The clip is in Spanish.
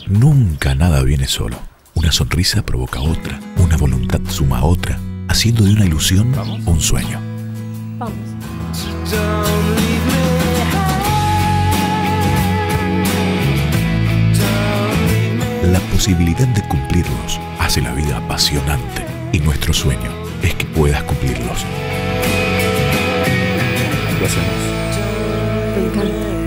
Nunca nada viene solo. Una sonrisa provoca otra, una voluntad suma a otra, haciendo de una ilusión un sueño. Vamos. La posibilidad de cumplirlos hace la vida apasionante y nuestro sueño es que puedas cumplirlos. Lo hacemos. Me encanta.